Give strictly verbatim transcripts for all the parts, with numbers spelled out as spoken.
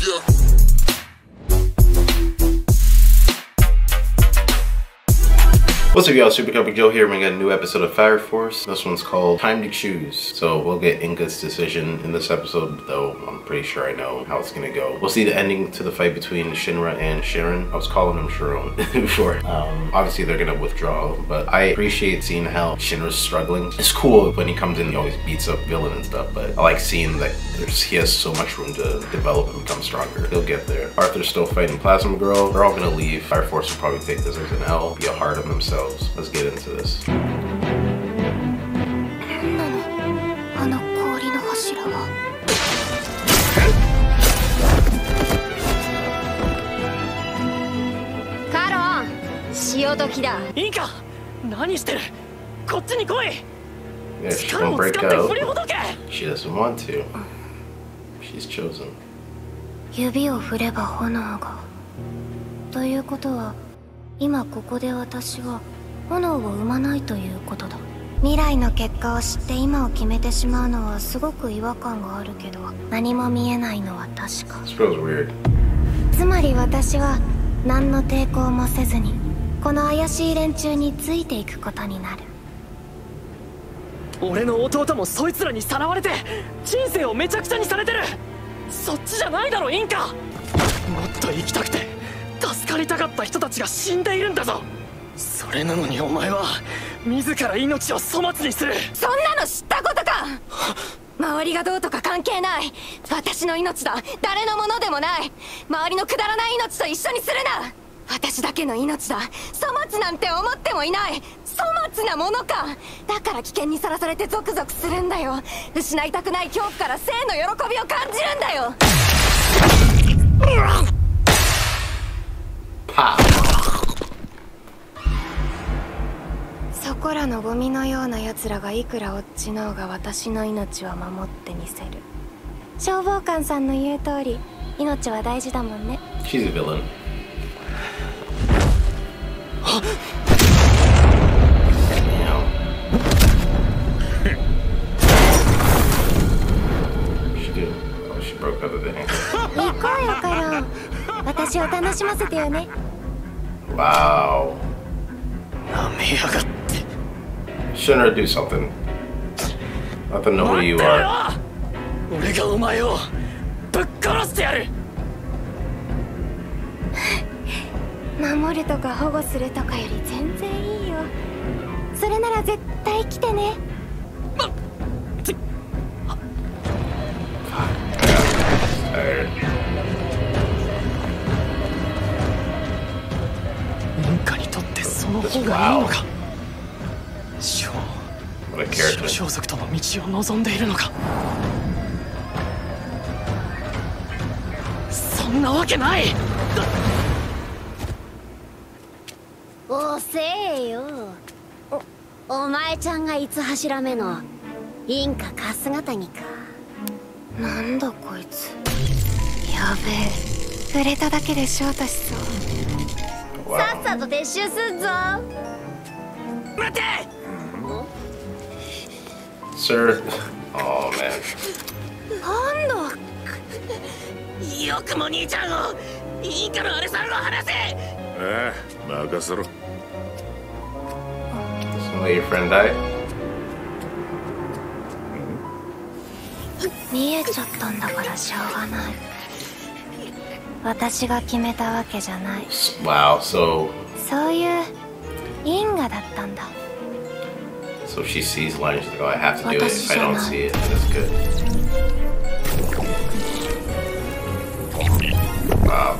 What's up, y'all? Super Cowboy Joe here. We got a new episode of Fire Force. This one's called Time to Choose. So we'll get Inga's decision in this episode, though I'm pretty sure I know how it's gonna go. We'll see the ending to the fight between Shinra and Sharon. I was calling him Sharon before. Um, obviously they're gonna withdraw, but I appreciate seeing how Shinra's struggling. It's cool when he comes in, he always beats up villain and stuff, but I like seeing that there's, he has so much room to develop and become stronger. He'll get there. Arthur's still fighting Plasma Girl. They're all gonna leave. Fire Force will probably take this as an L, be a hard on themselves. Let's get into this. Yeah, she won't break out. She doesn't want to. She's chosen. 指を振れば炎が。ということは、今ここで私は炎を生まないということだ。未来の結果を知って今を決めてしまうのはすごく違和感があるけど、何も見えないのは確か。つまり私は何の抵抗もせずにこの怪しい連中についていくことになる。 俺の弟もそいつらにさらわれて人生をめちゃくちゃにされてる。そっちじゃないだろインカ。もっと生きたくて助かりたかった人たちが死んでいるんだぞ。それなのにお前は自ら命を粗末にする。 そんなの知ったことか。周りがどうとか関係ない。私の命だ。誰のものでもない。周りのくだらない命と一緒にするな。私だけの命だ。粗末なんて思ってもいない。粗末なものか。だから危険にさらされてゾクゾクするんだよ。失いたくない恐怖から生の喜びを感じるんだよ。 パそこらのゴミのような奴らがいくら落ちのうが私の命は守ってみせる。消防官さんの言う通り、命は大事だもんね。 She's a villain. She did. Oh, she broke out of the hand. 行こうよカロン。私を楽しませてよね。 Wow. なめやがって。 Shouldn't do something. Not to know who you are. 俺がお前をぶっ殺してやる。 守るとか保護するとかより全然いいよ。それなら絶対来てね。 インカにとってその方がいいのか。小装束との道を望んでいるのか。そんなわけない。 おせえよ。お、お前ちゃんがいつ柱目のインカ春日谷か。 なんだこいつ。やべえ。触れただけでショートしそう。 さっさと撤収すんぞ。 待て。 Sir. Oh man. なんだ。 よくも兄ちゃんをインカのあれさんを離せ。 ああ、任せろ。 So let your friend die? 見えちゃったんだからしょうがない。私が決めたわけじゃない。 Wow, so そういう因果だったんだ。 So she sees line, she's like, oh, I have to do it. If I don't see it, that's good. Wow.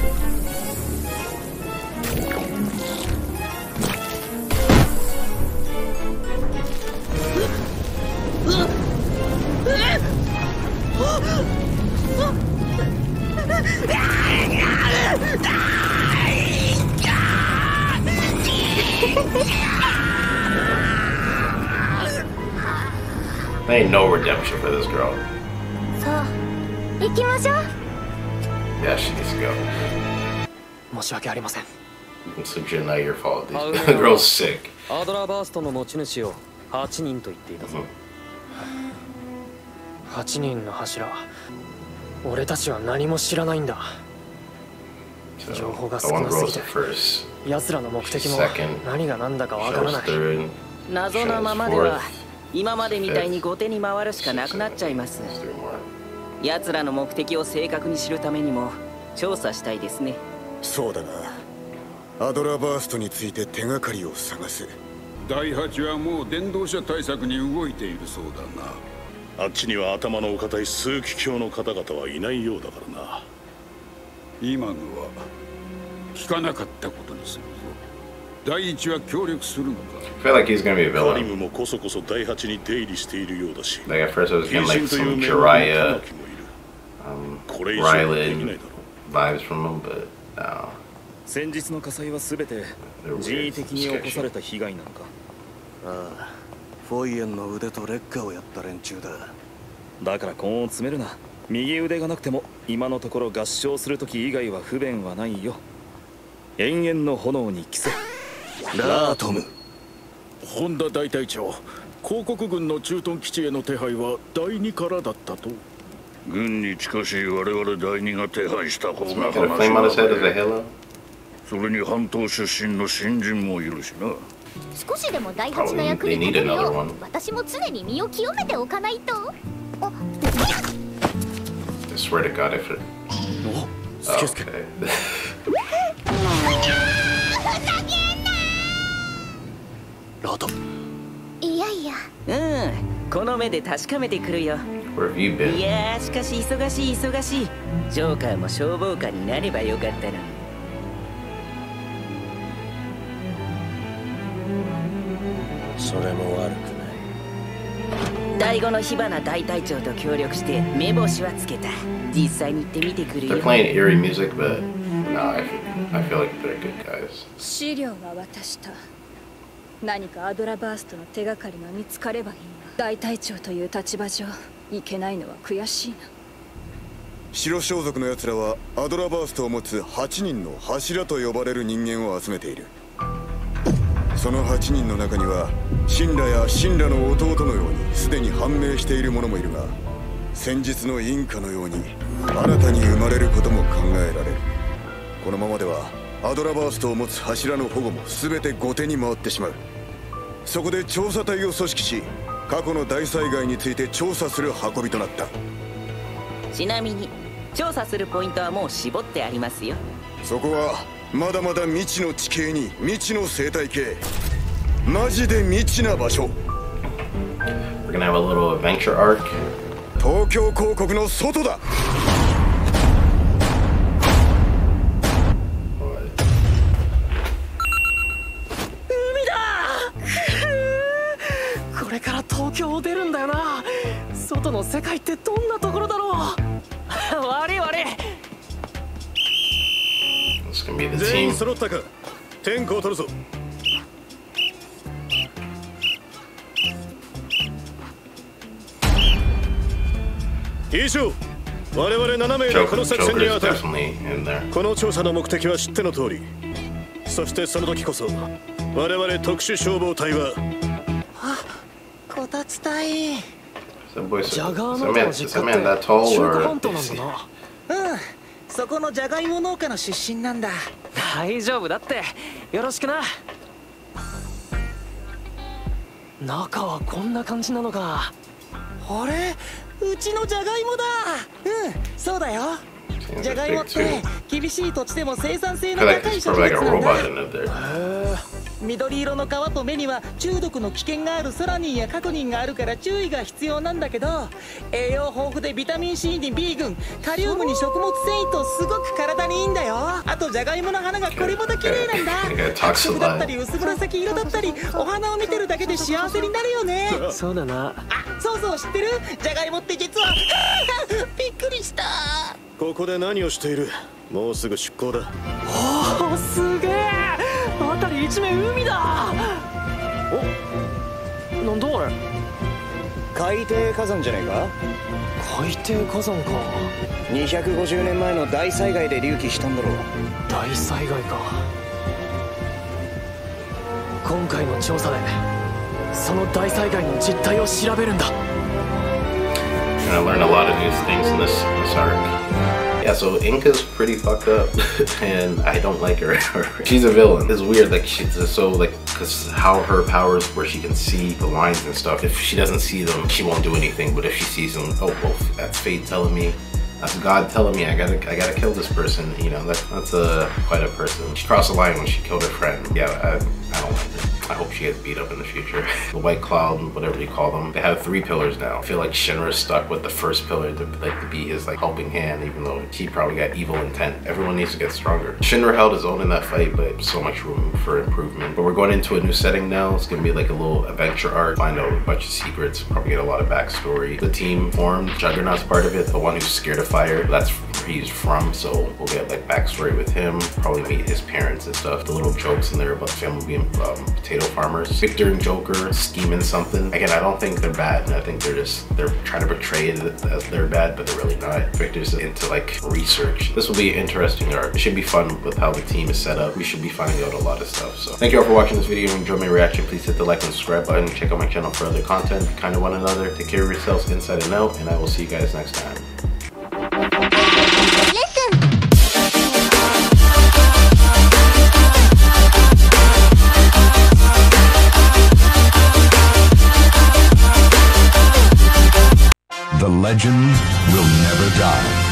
There ain't no redemption for this girl. そう、行きましょう。 Yeah, she needs to go. 申し訳ありません。 It's legit not your fault. The girl's sick. アドラーバーストの持ち主をはちにんと言っていたぞ。 はちにんの柱。 俺たちは何も知らないんだ。 So 情報が the 少 one なす girl's ぎ the て first, 奴らの目的も second, 何が何だかわから Show's ない。 third, 謎のままでは今までみたいに後手に回るしかなくなっちゃいます。 three more. 奴らの目的を正確に知るためにも調査したいですね。 そうだな。アドラーバーストについて手がかりを探す。 だいはちはもう電動車対策に動いているそうだな。 あっちには頭のお堅い枢機卿の方々はいないようだからな。 今のは聞かなかったことにするぞ。第一は協力するのか。 I feel like he's gonna be a カリ villain. ムもこそこそ第八に出入りしているようだし、 Like at first I was 非 getting like 人という some 名簿の玉 Jiraiya 木もいる。 um, これ以上はできない Rylan だろう。 vibes from him, but no. 先日の火災は全て They're 人為 weird, 的に起こさ sketchy. れた被害なのか。 ああ、フォイエンの腕と劣化をやった連中だ。 だから根を詰めるな。右腕がなくても今のところ合唱するとき以外は不便はないよ。永遠の炎に着せ。 ラートム。 本田大隊長、広告軍の駐屯基地への手配はだいにからだったと。 軍に近しい我々第二が手配した方 He's が making a 話 flame on his head は as a halo. それに半島出身の新人もいるしな。 少しでも第八の役に立てる Probably they need another よ one. う私も常に身を清めておかないと。 I swear to God, if it. お、 Oh, スケスケ。 okay. ラート。 いやいや、 うん、この目で確かめてくるよ。 Where have you い been? やー、しかし忙しい忙しい。ジョーカーも消防官になればよかったのに。 それも悪くない。 第五の火花大隊長と協力して目星はつけた。実際に行ってみてくる They're よ。 playing eerie music, but no, I feel, I feel like they're good guys. 資料は渡した。何かアドラバーストの手がかりが見つかればいいが、大隊長という立場上いけないのは悔しいな。 白装束の奴らはアドラバーストを持つはちにんの柱と呼ばれる人間を集めている。そのはちにんの中にはシンラやシンラの弟のようにすでに判明している者もいるが、先日のインカのように新たに生まれることも考えられる。このままではアドラバーストを持つ柱の保護も全て後手に回ってしまう。そこで調査隊を組織し、過去の大災害について調査する運びとなった。 ちなみに調査するポイントはもう絞ってありますよ。 そこはまだまだ未知の地形に未知の生態系、マジで未知な場所。 We're gonna have a little adventure arc. 東京広告の外だ。 海だこれから東京を出るんだよな。外の世界ってどんなところだろう。悪い悪い。 It's gonna be the 全員 team. 揃ったか。天候を取るぞ。以上、我々ななめいがこ Joker, の作戦に Joker's 当たる。 definitely in there. この調査の目的は知っての通り。そしてその時こそ我々特殊消防隊はこたつ隊。 So boy, ジ so, ャガー so ノート man, の is 実 that 家 man that って tall 中 or 華本島なん is だ he- な。 うん、そこのじゃがいも農家の出身なんだ。 大丈夫だって。よろしくな。中はこんな感じなのか。 あれ、うちのじゃがいもだ。うん、そうだよ。じゃがいもって厳しい土地でも生産性 I の feel like 高い there's 植 probably like 物 a なんだ。 robot in it there. 緑色の皮と目には中毒の危険があるソラニンやカコニンがあるから注意が必要なんだけど、栄養豊富でビタミン C に B 群、カリウムに食物繊維とすごく体にいいんだよ。あとじゃがいもの花がこれまた綺麗なんだ。白色だったり薄紫色だったり、お花を見てるだけで幸せになるよね。 そうだな。 あ、そうそう、知ってる？じゃがいもって実はびっくりした。 ここで何をしている。もうすぐ出港だ。 おお、すげえ。辺り一面海だ。お、なんだあれ。 海底火山じゃねえか。 海底火山か。 にひゃくごじゅうねんまえの大災害で隆起したんだろう。 大災害か。今回の調査でその大災害の実態を調べるんだ。 I And I learned a lot of new things in this, this arc. Yeah, so Inka's pretty fucked up, and I don't like her. She's a villain. It's weird, like she's just so like, cause how her powers, where she can see the lines and stuff. If she doesn't see them, she won't do anything. But if she sees them, oh well, that's fate telling me. That's God telling me I gotta I gotta kill this person. You know, that, that's a quite a person. She crossed the line when she killed her friend. Yeah, I, I don't like her. I hope she gets beat up in the future. The White Cloud, whatever you call them, they have three pillars now. I feel like Shinra's stuck with the first pillar to like to be his like helping hand, even though he probably got evil intent. Everyone needs to get stronger. Shinra held his own in that fight, but so much room for improvement. But we're going into a new setting now. It's gonna be like a little adventure arc. Find out a bunch of secrets. Probably get a lot of backstory. The team formed. Juggernaut's part of it. The one who's scared of fire. That's where he's from. So we'll get like backstory with him. Probably meet his parents and stuff. The little jokes in there about the family being um, potato farmers. Victor and Joker scheming something. Again, I don't think they're bad. I think they're just, they're trying to portray it as they're bad, but they're really not. Victor's into like research. This will be an interesting arc. It should be fun with how the team is set up. We should be finding out a lot of stuff. So thank you all for watching this video. If you enjoyed my reaction, please hit the like and subscribe button. Check out my channel for other content. Be kind to one another. Take care of yourselves inside and out, and I will see you guys next time. The legend will never die.